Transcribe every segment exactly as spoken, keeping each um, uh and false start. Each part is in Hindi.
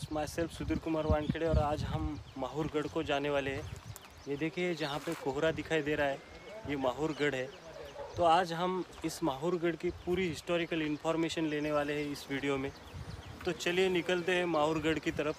Friends, myself Sudhir Kumar Wankhede और आज हम माहूरगढ़ को जाने वाले हैं। ये देखिए जहाँ पे कोहरा दिखाई दे रहा है ये माहूरगढ़ है। तो आज हम इस माहूरगढ़ की पूरी हिस्टोरिकल इन्फॉर्मेशन लेने वाले हैं इस वीडियो में। तो चलिए निकलते हैं माहूरगढ़ की तरफ।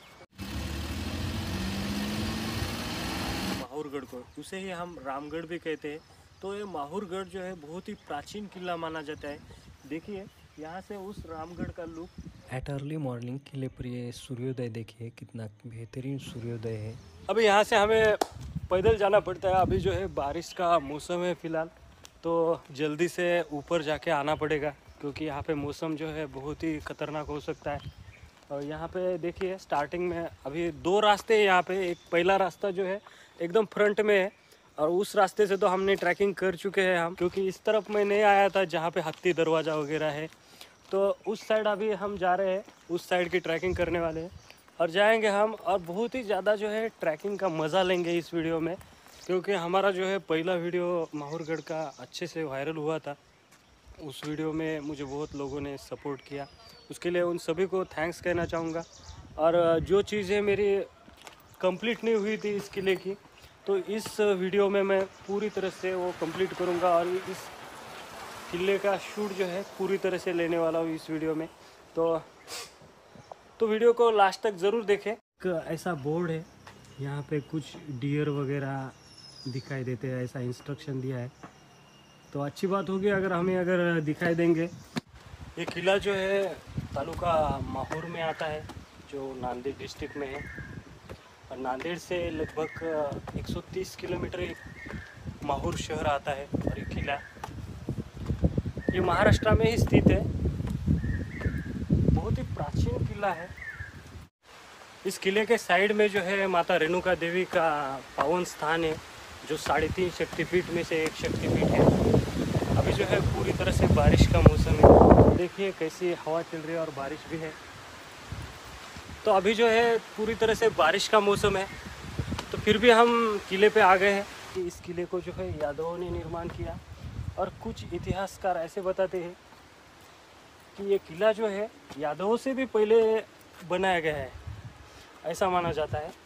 माहूरगढ़ को उसे ही हम रामगढ़ भी कहते हैं। तो ये माहूरगढ़ जो है बहुत ही प्राचीन किला माना जाता है। देखिए यहाँ से उस रामगढ़ का लुक एट अर्ली मॉर्निंग किले पर ये सूर्योदय देखिए कितना बेहतरीन सूर्योदय है। अभी यहाँ से हमें पैदल जाना पड़ता है। अभी जो है बारिश का मौसम है फ़िलहाल, तो जल्दी से ऊपर जाके आना पड़ेगा क्योंकि यहाँ पे मौसम जो है बहुत ही ख़तरनाक हो सकता है। और यहाँ पे देखिए स्टार्टिंग में अभी दो रास्ते हैं यहाँ पे। एक पहला रास्ता जो है एकदम फ्रंट में है और उस रास्ते से तो हमने ट्रैकिंग कर चुके हैं हम, क्योंकि इस तरफ मैं नहीं आया था जहाँ पे हत्ती दरवाज़ा वगैरह है। तो उस साइड अभी हम जा रहे हैं, उस साइड की ट्रैकिंग करने वाले हैं और जाएंगे हम। और बहुत ही ज़्यादा जो है ट्रैकिंग का मज़ा लेंगे इस वीडियो में, क्योंकि हमारा जो है पहला वीडियो माहूरगढ़ का अच्छे से वायरल हुआ था। उस वीडियो में मुझे बहुत लोगों ने सपोर्ट किया, उसके लिए उन सभी को थैंक्स कहना चाहूँगा। और जो चीज़ें मेरी कंप्लीट नहीं हुई थी इस किले की, तो इस वीडियो में मैं पूरी तरह से वो कंप्लीट करूँगा और इस किले का शूट जो है पूरी तरह से लेने वाला हूँ इस वीडियो में। तो तो वीडियो को लास्ट तक ज़रूर देखें। एक ऐसा बोर्ड है, यहाँ पे कुछ डियर वगैरह दिखाई देते हैं, ऐसा इंस्ट्रक्शन दिया है। तो अच्छी बात होगी अगर हमें अगर दिखाई देंगे। ये किला जो है तालुका माहौर में आता है, जो नांदेड़ डिस्ट्रिक्ट में है। और नांदेड़ से लगभग एक सौ तीस किलोमीटर माहौर शहर आता है। और ये किला ये महाराष्ट्र में ही स्थित है। बहुत ही प्राचीन किला है। इस किले के साइड में जो है माता रेणुका देवी का पावन स्थान है, जो साढ़े तीन शक्तिपीठ में से एक शक्तिपीठ है। अभी जो है पूरी तरह से बारिश का मौसम है, देखिए कैसी हवा चल रही है और बारिश भी है। तो अभी जो है पूरी तरह से बारिश का मौसम है, तो फिर भी हम किले पे आ गए हैं। कि इस किले को जो है यादवों ने निर्माण किया और कुछ इतिहासकार ऐसे बताते हैं कि ये किला जो है यादवों से भी पहले बनाया गया है, ऐसा माना जाता है।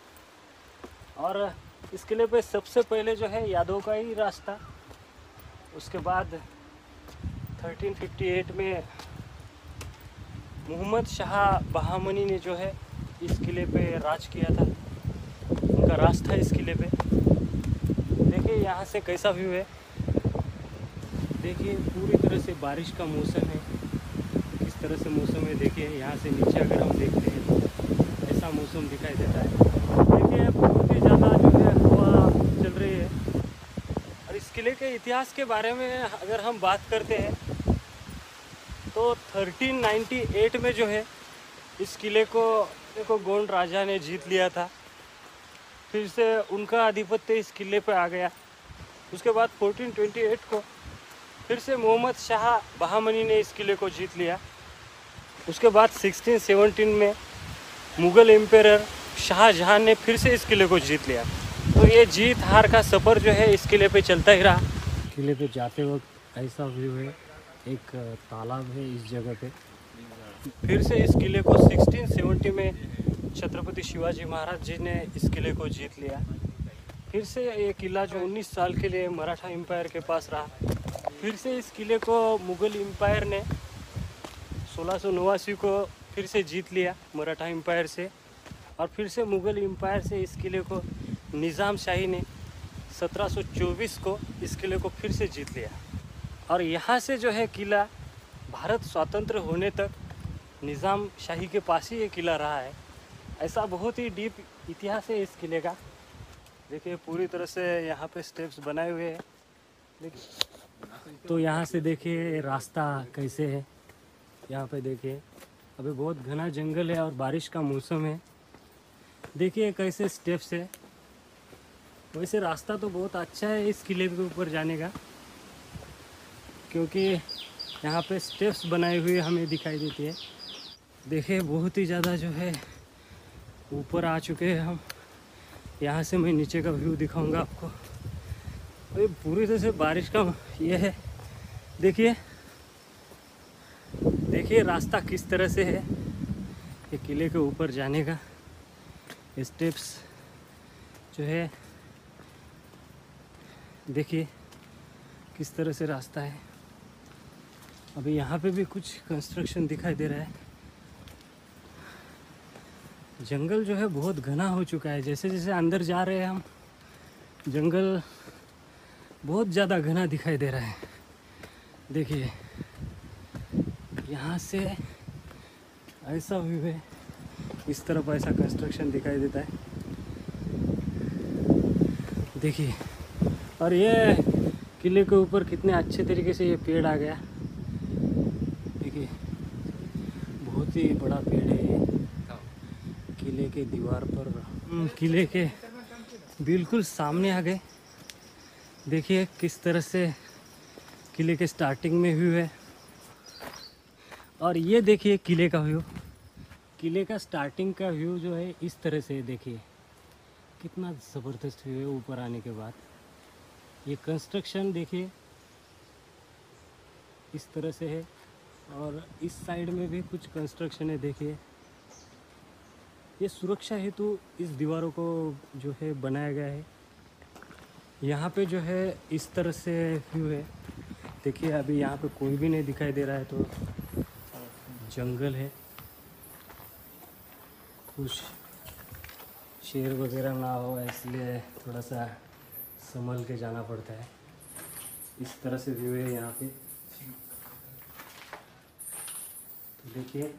और इस किले पे सबसे पहले जो है यादवों का ही रास्ता। उसके बाद तेरह सौ अट्ठावन में मोहम्मद शाह बहामनी ने जो है इस किले पे राज किया था, उनका राज था इस किले पे। देखिए यहाँ से कैसा व्यू है, देखिए पूरी तरह से बारिश का मौसम है। किस तरह से मौसम है देखिए, यहाँ से नीचे अगर हम देखते हैं तो ऐसा मौसम दिखाई देता है। देखिए बहुत ही ज़्यादा जो है हवा चल रही है। और इस किले के इतिहास के बारे में अगर हम बात करते हैं तो तेरह सौ अट्ठानवे में जो है इस किले को को गोंड राजा ने जीत लिया था। फिर से उनका आधिपत्य इस किले पे आ गया। उसके बाद चौदह सौ अट्ठाईस को फिर से मोहम्मद शाह बहामनी ने इस किले को जीत लिया। उसके बाद सोलह सौ सत्रह में मुग़ल एम्पायर शाहजहां ने फिर से इस किले को जीत लिया। तो ये जीत हार का सफ़र जो है इस किले पे चलता ही रहा। किले पे जाते वक्त ऐसा व्यू है, एक तालाब है इस जगह पे। फिर से इस किले को सोलह सौ सत्तर में छत्रपति शिवाजी महाराज जी ने इस किले को जीत लिया। फिर से ये किला जो उन्नीस साल के लिए मराठा एम्पायर के पास रहा। फिर से इस किले को मुग़ल एम्पायर ने सोलह सौ नवासी को फिर से जीत लिया मराठा एम्पायर से। और फिर से मुग़ल एम्पायर से इस किले को निज़ाम शाही ने सत्रह सौ चौबीस को इस किले को फिर से जीत लिया। और यहाँ से जो है किला भारत स्वतंत्र होने तक निज़ाम शाही के पास ही ये किला रहा है। ऐसा बहुत ही डीप इतिहास है इस किले का। देखिए पूरी तरह से यहाँ पे स्टेप्स बनाए हुए हैं। देखिए तो यहाँ से देखिए रास्ता कैसे है, यहाँ पे देखिए अभी बहुत घना जंगल है और बारिश का मौसम है। देखिए कैसे स्टेप्स है। वैसे रास्ता तो बहुत अच्छा है इस किले के ऊपर जाने का, क्योंकि यहाँ पे स्टेप्स बनाए हुए हमें दिखाई देती है। देखिए बहुत ही ज़्यादा जो है ऊपर आ चुके हैं हम। यहाँ से मैं नीचे का व्यू दिखाऊंगा आपको। अभी पूरी तरह से बारिश का ये है। देखिए देखिए रास्ता किस तरह से है ये किले के ऊपर जाने का। स्टेप्स जो है देखिए किस तरह से रास्ता है। अभी यहाँ पे भी कुछ कंस्ट्रक्शन दिखाई दे रहा है। जंगल जो है बहुत घना हो चुका है। जैसे जैसे अंदर जा रहे हैं हम, जंगल बहुत ज़्यादा घना दिखाई दे रहा है। देखिए यहाँ से ऐसा व्यू है, इस तरफ ऐसा कंस्ट्रक्शन दिखाई देता है। देखिए, और ये किले के ऊपर कितने अच्छे तरीके से ये पेड़ आ गया। देखिए बहुत ही बड़ा पेड़ है ये, किले के दीवार पर। किले के बिल्कुल सामने आ गए। देखिए किस तरह से किले के स्टार्टिंग में व्यू है। और ये देखिए किले का व्यू, किले का स्टार्टिंग का व्यू जो है इस तरह से। देखिए कितना ज़बरदस्त व्यू है ऊपर आने के बाद। ये कंस्ट्रक्शन देखिए इस तरह से है, और इस साइड में भी कुछ कंस्ट्रक्शन है। देखिए ये सुरक्षा हेतु इस दीवारों को जो है बनाया गया है। यहाँ पे जो है इस तरह से व्यू है। देखिए अभी यहाँ पे कोई भी नहीं दिखाई दे रहा है, तो जंगल है। कुछ शेर वगैरह ना हो इसलिए थोड़ा सा संभल के जाना पड़ता है। इस तरह से व्यू है यहाँ पे। तो देखिए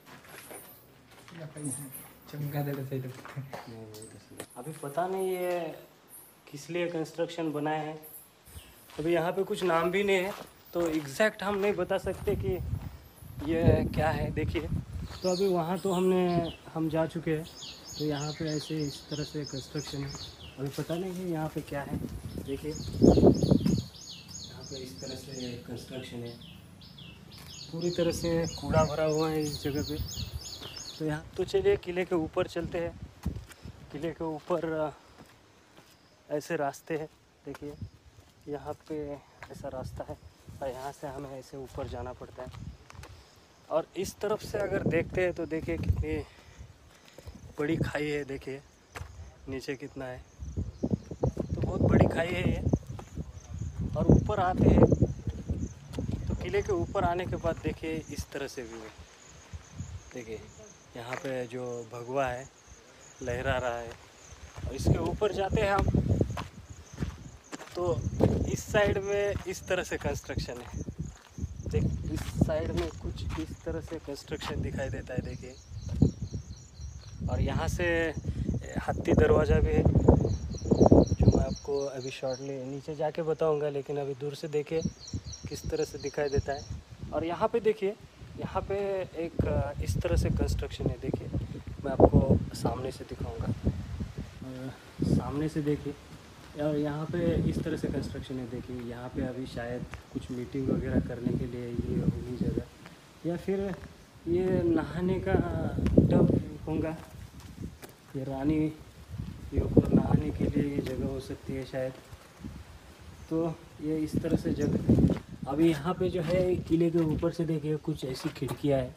चमका दे रहे थे। अभी पता नहीं ये किस लिए कंस्ट्रक्शन बनाए हैं। अभी यहाँ पे कुछ नाम भी नहीं है, तो एग्जैक्ट हम नहीं बता सकते कि ये क्या है। देखिए तो अभी वहाँ तो हमने हम जा चुके हैं, तो यहाँ पे ऐसे इस तरह से कंस्ट्रक्शन है। अभी पता नहीं है यहाँ पे क्या है। देखिए यहाँ पे इस तरह से कंस्ट्रक्शन है, पूरी तरह से कूड़ा भरा हुआ है इस जगह पे। तो यहाँ तो चलिए किले के ऊपर चलते हैं। किले के ऊपर ऐसे रास्ते हैं। देखिए यहाँ पे ऐसा रास्ता है, और यहाँ से हमें ऐसे ऊपर जाना पड़ता है। और इस तरफ से अगर देखते हैं तो देखिए कितनी बड़ी खाई है। देखिए नीचे कितना है, तो बहुत बड़ी खाई है ये। और ऊपर आते हैं तो किले के ऊपर आने के बाद देखिए इस तरह से व्यू है। देखिए यहाँ पे जो भगवा है लहरा रहा है, और इसके ऊपर जाते हैं हम तो इस साइड में इस तरह से कंस्ट्रक्शन है। देख इस साइड में कुछ इस तरह से कंस्ट्रक्शन दिखाई देता है। देखिए, और यहाँ से हाथी दरवाज़ा भी है, जो मैं आपको अभी शॉर्टली नीचे जाके बताऊंगा। लेकिन अभी दूर से देखिए किस तरह से दिखाई देता है। और यहाँ पे देखिए, यहाँ पे एक इस तरह से कंस्ट्रक्शन है। देखिए मैं आपको सामने से दिखाऊंगा, सामने से देखिए। और यहाँ पे इस तरह से कंस्ट्रक्शन है। देखिए यहाँ पे अभी शायद कुछ मीटिंग वगैरह करने के लिए ये होगी जगह, या फिर ये नहाने का टब होगा। ये रानी यों को नहाने के लिए ये जगह हो सकती है शायद। तो ये इस तरह से जगह। अभी यहाँ पे जो है किले के ऊपर से देखिए कुछ ऐसी खिड़कियाँ है।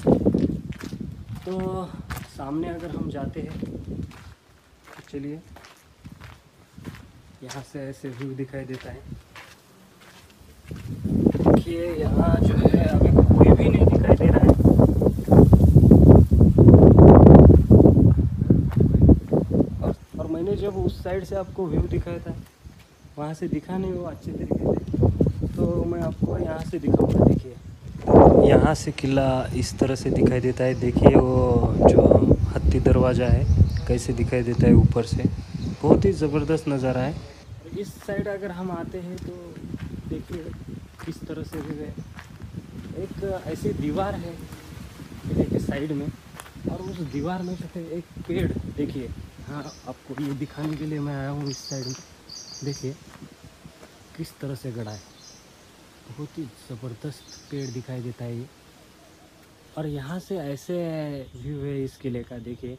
तो सामने अगर हम जाते हैं तो चलिए, यहाँ से ऐसे व्यू दिखाई देता है। देखिए यहाँ जो है अभी कोई भी नहीं दिखाई दे रहा है। और, और मैंने जब उस साइड से आपको व्यू दिखाया था, वहाँ से दिखा नहीं वो अच्छे तरीके से, तो मैं आपको यहाँ से दिखाऊंगा। देखिए यहाँ से किला इस तरह से दिखाई देता है। देखिए वो जो हाथी दरवाज़ा है कैसे दिखाई देता है ऊपर से, बहुत ही ज़बरदस्त नज़ारा है। इस साइड अगर हम आते हैं तो देखिए किस तरह से भी है। एक ऐसी दीवार है किले के साइड में, और उस दीवार में जो है एक पेड़। देखिए हाँ, आपको ये दिखाने के लिए मैं आया हूँ इस साइड में। देखिए किस तरह से गड़ा है, बहुत ही ज़बरदस्त पेड़ दिखाई देता है ये। और यहाँ से ऐसे व्यू है इस किले का। देखिए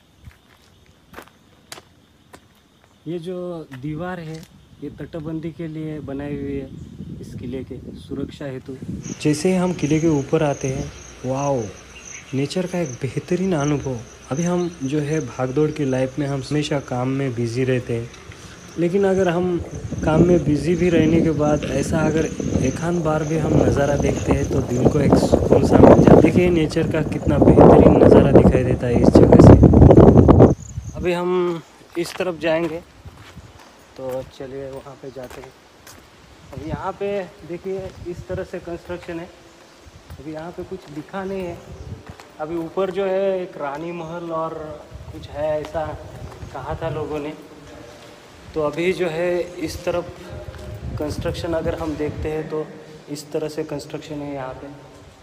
ये जो दीवार है ये तटबंदी के लिए बनाई हुई है, इस किले के सुरक्षा हेतु। जैसे ही हम किले के ऊपर आते हैं, वाओ, नेचर का एक बेहतरीन अनुभव अभी हम जो है भागदौड़ की लाइफ में हम हमेशा काम में बिज़ी रहते हैं, लेकिन अगर हम काम में बिज़ी भी रहने के बाद ऐसा अगर एक आध बार भी हम नज़ारा देखते हैं तो दिल को एक सुकून सा मिल जाता है। देखिए नेचर का कितना बेहतरीन नज़ारा दिखाई देता है इस जगह से। अभी हम इस तरफ जाएंगे, तो चलिए वहाँ पे जाते हैं। अब यहाँ पे देखिए इस तरह से कंस्ट्रक्शन है। अभी यहाँ पे कुछ दिखा नहीं है। अभी ऊपर जो है एक रानी महल और कुछ है ऐसा कहा था लोगों ने। तो अभी जो है इस तरफ कंस्ट्रक्शन अगर हम देखते हैं तो इस तरह से कंस्ट्रक्शन है यहाँ पे।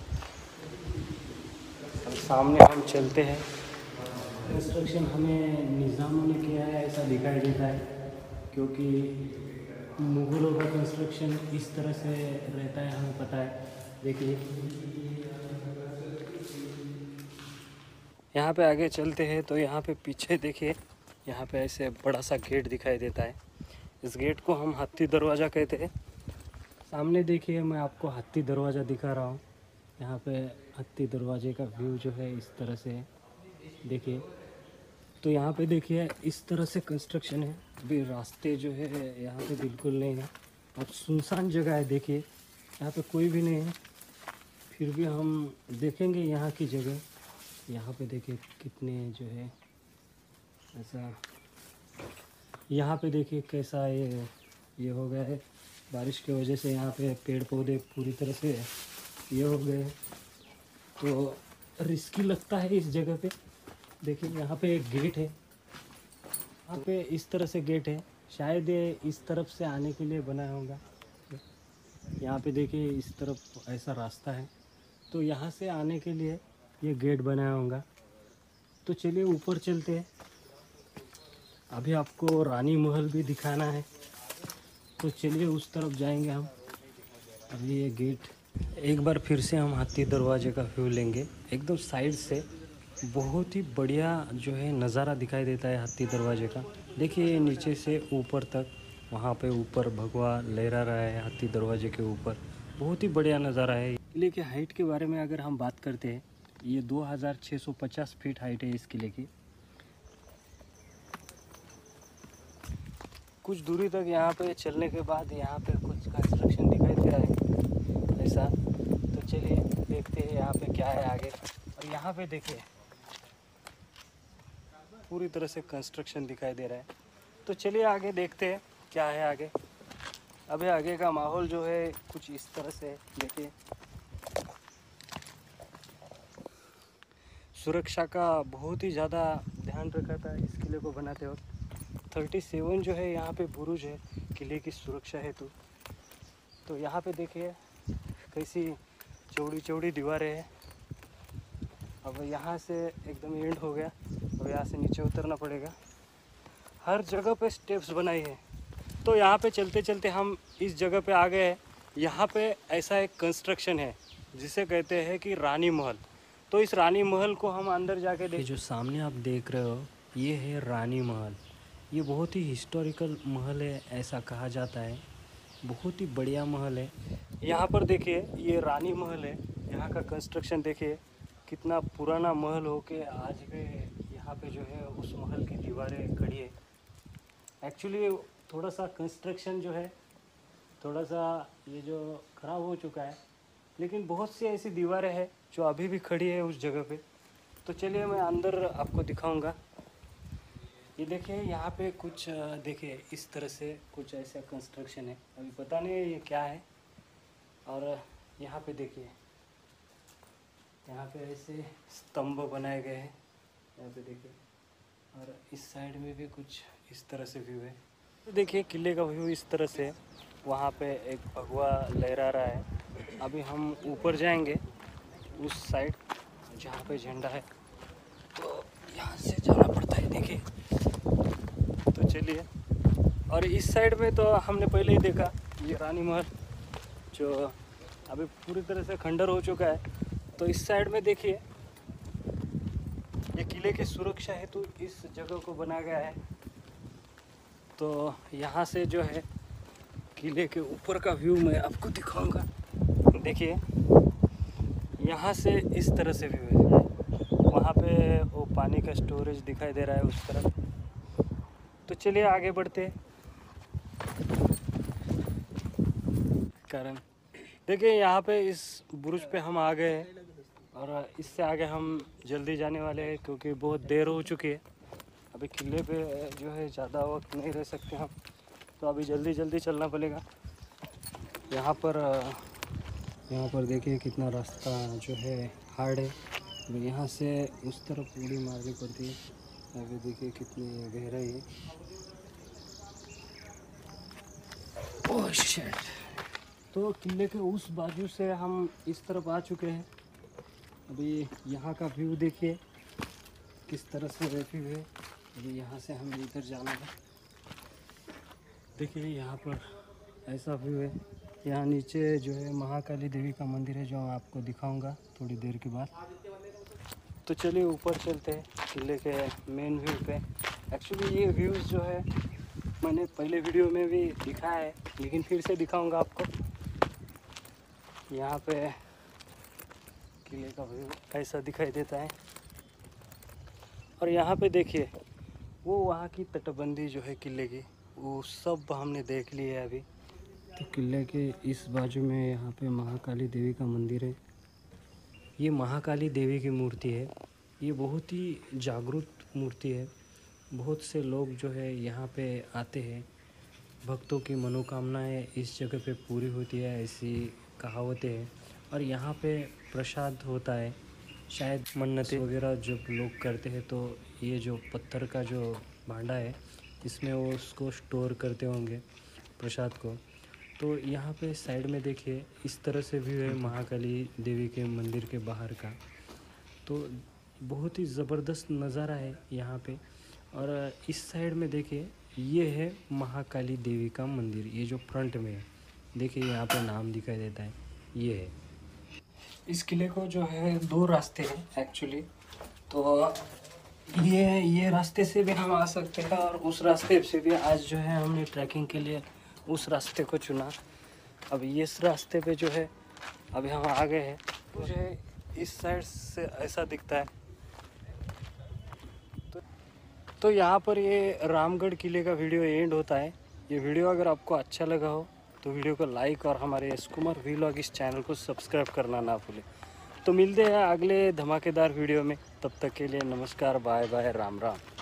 अब सामने हम चलते हैं। कंस्ट्रक्शन हमें निज़ामों ने किया है ऐसा दिखाई देता है, क्योंकि मुग़लों का कंस्ट्रक्शन इस तरह से रहता है, हमें पता है। देखिए यहाँ पे आगे चलते हैं तो यहाँ पे पीछे देखिए, यहाँ पे ऐसे बड़ा सा गेट दिखाई देता है। इस गेट को हम हाथी दरवाज़ा कहते हैं। सामने देखिए मैं आपको हाथी दरवाज़ा दिखा रहा हूँ। यहाँ पे हाथी दरवाजे का व्यू जो है इस तरह से देखिए। तो यहाँ पे देखिए इस तरह से कंस्ट्रक्शन है। अभी रास्ते जो है यहाँ पे बिल्कुल नहीं है, अब सुनसान जगह है। देखिए यहाँ पे कोई भी नहीं है, फिर भी हम देखेंगे यहाँ की जगह। यहाँ पे देखिए कितने जो है ऐसा, यहाँ पे देखिए कैसा ये ये हो गया है बारिश की वजह से। यहाँ पे पेड़ पौधे पूरी तरह से ये हो गए, तो रिस्की लगता है इस जगह पे। देखिए यहाँ पे एक गेट है, यहाँ पे इस तरह से गेट है, शायद ये इस तरफ से आने के लिए बनाया होगा। यहाँ पे देखिए इस तरफ ऐसा रास्ता है, तो यहाँ से आने के लिए ये गेट बनाया होगा। तो चलिए ऊपर चलते हैं। अभी आपको रानी महल भी दिखाना है, तो चलिए उस तरफ जाएंगे हम। अभी ये गेट एक बार फिर से हम हाथी दरवाजे का व्यू लेंगे एकदम साइड से। बहुत ही बढ़िया जो है नज़ारा दिखाई देता है हाथी दरवाजे का। देखिए नीचे से ऊपर तक, वहाँ पे ऊपर भगवा लहरा रहा है हाथी दरवाजे के ऊपर। बहुत ही बढ़िया नज़ारा है। किले के हाइट के बारे में अगर हम बात करते हैं, ये दो हज़ार छः सौ पचास फीट हाइट है इस किले की। कुछ दूरी तक यहाँ पे चलने के बाद यहाँ पे कुछ कंस्ट्रक्शन दिखाई दे रहा है ऐसा। तो चलिए देखते हैं यहाँ पे क्या है आगे। और यहाँ पे देखिए पूरी तरह से कंस्ट्रक्शन दिखाई दे रहा है। तो चलिए आगे देखते हैं क्या है आगे। अभी आगे का माहौल जो है कुछ इस तरह से देखिए। सुरक्षा का बहुत ही ज़्यादा ध्यान रखा था इस किले को बनाते वक्त। सैंतीस जो है यहाँ पे बुरुज है किले की सुरक्षा हेतु। तो यहाँ पे देखिए कैसी चौड़ी चौड़ी दीवारें हैं। अब यहाँ से एकदम एंड हो गया, अब यहाँ से नीचे उतरना पड़ेगा। हर जगह पे स्टेप्स बनाई है। तो यहाँ पे चलते चलते हम इस जगह पे आ गए हैं। यहाँ पे ऐसा एक कंस्ट्रक्शन है जिसे कहते हैं कि रानी महल। तो इस रानी महल को हम अंदर जाके देख। जो सामने आप देख रहे हो ये है रानी महल। ये बहुत ही हिस्टोरिकल महल है ऐसा कहा जाता है। बहुत ही बढ़िया महल है। यहाँ पर देखिए ये रानी महल है। यहाँ का कंस्ट्रक्शन देखिए कितना पुराना महल हो के आज भी यहाँ पे जो है उस महल की दीवारें खड़ी है। एक्चुअली थोड़ा सा कंस्ट्रक्शन जो है थोड़ा सा ये जो ख़राब हो चुका है, लेकिन बहुत सी ऐसी दीवारें हैं जो अभी भी खड़ी है उस जगह पे। तो चलिए मैं अंदर आपको दिखाऊंगा। ये देखिए यहाँ पे कुछ देखिए इस तरह से कुछ ऐसा कंस्ट्रक्शन है, अभी पता नहीं ये क्या है। और यहाँ पे देखिए यहाँ पे ऐसे स्तंभ बनाए गए हैं यहाँ पे देखिए। और इस साइड में भी कुछ इस तरह से व्यू है। तो देखिए किले का व्यू इस तरह से। वहाँ पे एक भगवा लहरा रहा है। अभी हम ऊपर जाएंगे उस साइड जहाँ पे झंडा है, तो यहाँ से जाना पड़ता है देखिए। तो चलिए, और इस साइड में तो हमने पहले ही देखा ये रानी महल जो अभी पूरी तरह से खंडर हो चुका है। तो इस साइड में देखिए ये किले की सुरक्षा हेतु तो इस जगह को बनाया गया है। तो यहाँ से जो है किले के ऊपर का व्यू मैं आपको दिखाऊंगा। देखिए यहाँ से इस तरह से व्यू है। वहाँ पे पे वो पानी का स्टोरेज दिखाई दे रहा है उस तरफ। तो चलिए आगे बढ़ते हैं। कारण देखिए यहाँ पे इस बुरुज पे हम आ गए हैं और इससे आगे हम जल्दी जाने वाले हैं क्योंकि बहुत देर हो चुकी है। अभी किले पे जो है ज़्यादा वक्त नहीं रह सकते हम, तो अभी जल्दी जल्दी चलना पड़ेगा। यहाँ पर यहाँ पर देखिए कितना रास्ता जो है हार्ड है। तो यहाँ से उस तरफ उड़ी मारनी पड़ती है। अभी देखिए कितनी गहराई है। Oh shit. तो किले के उस बाजू से हम इस तरफ आ चुके हैं। अभी यहाँ का व्यू देखिए किस तरह से व्यू है। अभी यहाँ से हमें इधर जाना है। देखिए यहाँ पर ऐसा व्यू है। यहाँ नीचे जो है महाकाली देवी का मंदिर है, जो मैं आपको दिखाऊंगा थोड़ी देर के बाद। तो चलिए ऊपर चलते हैं किले के मेन व्यू पे। एक्चुअली ये व्यूज़ जो है मैंने पहले वीडियो में भी दिखाया है, लेकिन फिर से दिखाऊंगा आपको। यहाँ पे किले का व्यू ऐसा दिखाई देता है। और यहाँ पे देखिए वो वहाँ की तटबंदी जो है किले की, वो सब हमने देख लिया है अभी। तो किले के इस बाजू में यहाँ पे महाकाली देवी का मंदिर है। ये महाकाली देवी की मूर्ति है। ये बहुत ही जागरूक मूर्ति है। बहुत से लोग जो है यहाँ पे आते हैं। भक्तों की मनोकामनाएं इस जगह पे पूरी होती है, ऐसी कहावतें हैं। और यहाँ पे प्रसाद होता है। शायद मन्नतें वगैरह जब लोग करते हैं तो ये जो पत्थर का जो भांडा है इसमें वो उसको स्टोर करते होंगे प्रसाद को। तो यहाँ पे साइड में देखिए इस तरह से व्यू है महाकाली देवी के मंदिर के बाहर का। तो बहुत ही ज़बरदस्त नज़ारा है यहाँ पे। और इस साइड में देखिए ये है महाकाली देवी का मंदिर। ये जो फ्रंट में है देखिए यहाँ पे नाम दिखाई देता है, ये है। इस किले को जो है दो रास्ते हैं एक्चुअली। तो ये ये रास्ते से भी हम आ सकते हैं और उस रास्ते से भी। आज जो है हमने ट्रैकिंग के लिए उस रास्ते को चुना। अब इस रास्ते पे जो है अभी हम आ गए हैं। मुझे इस साइड से ऐसा दिखता है। तो, तो यहाँ पर ये रामगढ़ किले का वीडियो एंड होता है। ये वीडियो अगर आपको अच्छा लगा हो तो वीडियो को लाइक और हमारे एस कुमार व्लॉग इस चैनल को सब्सक्राइब करना ना भूलें। तो मिलते हैं अगले धमाकेदार वीडियो में। तब तक के लिए नमस्कार, बाय बाय, राम राम।